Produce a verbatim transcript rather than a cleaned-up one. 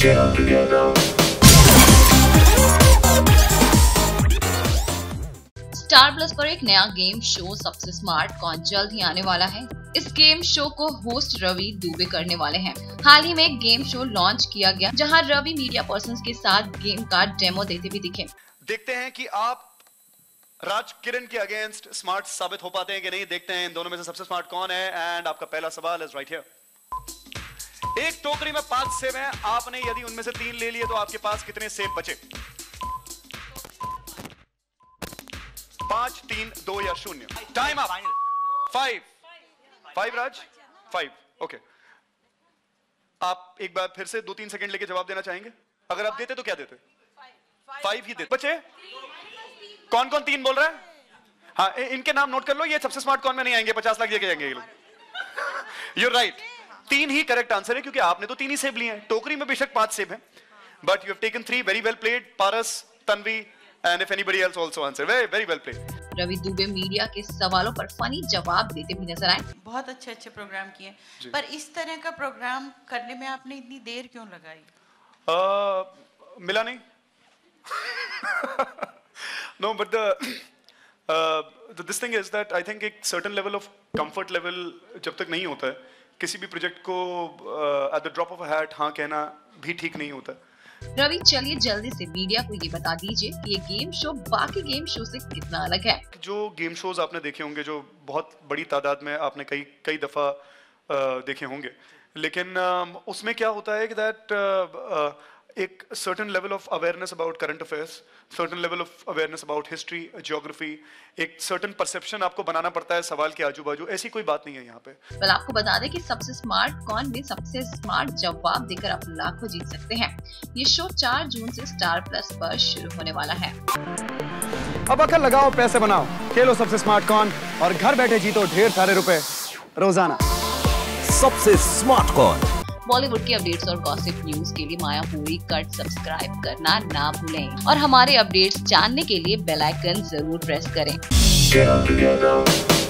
Star plus पर एक नया गेम शो सबसे स्मार्ट कौन जल्द ही आने वाला है। इस गेम शो को होस्ट रवि दुबे करने वाले हैं। हाल ही में एक गेम शो लॉन्च किया गया जहां रवि मीडिया पर्संस के साथ गेम का डेमो देते भी दिखे। देखते हैं कि आप राज किरण के अगेंस्ट स्मार्ट साबित हो पाते हैं कि नहीं। देखते हैं इन दोनों में से सबसे स्मार्ट कौन है। एंड आपका पहला सवाल इज राइट हियर। एक टोकरी में पांच सेब हैं, आपने यदि उनमें से तीन ले लिए तो आपके पास कितने सेब बचे? पांच, तीन, दो या शून्य। Time up. Five five Raj five okay. आप एक बार फिर से दो तीन सेकंड लेके जवाब देना चाहेंगे? अगर आप देते तो क्या देते? फाइव ही देते। बचे कौन कौन तीन बोल रहा है? हाँ, इनके नाम नोट कर लो। ये सबसे स्मार्ट कौन में नहीं आएंगे, पचास लाख लेके जाएंगे ये लोग। You're right. तीन ही करेक्ट आंसर है क्योंकि आपने तो तीन ही सेब लिए हैं। टोकरी में बेशक पांच सेब हैं, but you have taken three. Very well played Paras, Tanvi, and if anybody else also answer. Very very well played. Ravi Dubey media के सवालों पर फनी जवाब देते भी नजर आए। बहुत अच्छे अच्छे प्रोग्राम किए, पर इस तरह का प्रोग्राम करने में आपने इतनी देर क्यों लगाई? uh, मिला नहीं। No, but the uh, the this thing is that I think एक certain level of comfort level जब तक नहीं होता है किसी भी प्रोजेक्ट को uh, at the drop of a hat हाँ कहना भी ठीक नहीं होता। रवि चलिए जल्दी से मीडिया को ये बता दीजिए कि ये गेम शो बाकी गेम शो से कितना अलग है। जो गेम शोज आपने देखे होंगे, जो बहुत बड़ी तादाद में आपने कई कई दफा uh, देखे होंगे, लेकिन uh, उसमें क्या होता है कि दैट uh, uh, एक certain level of awareness about current affairs, certain level of awareness about history, geography, एक सर्टेन परसेप्शन आपको बनाना पड़ता है सवाल के आजू बाजू। ऐसी कोई बात नहीं है यहाँ पे। well, आपको बता दें कि सबसे स्मार्ट कौन में सबसे स्मार्ट जवाब देकर आप लाखों जीत सकते हैं। ये शो चार जून से स्टार प्लस पर शुरू होने वाला है। अब अकल लगाओ, पैसे बनाओ, खेलो सबसे स्मार्ट कौन और घर बैठे जीतो ढेर सारे रुपए रोजाना। सबसे स्मार्ट कौन। बॉलीवुड की अपडेट्स और गॉसिप न्यूज के लिए मायापुरी कट सब्सक्राइब करना ना भूलें और हमारे अपडेट्स जानने के लिए बेल आइकन जरूर प्रेस करें।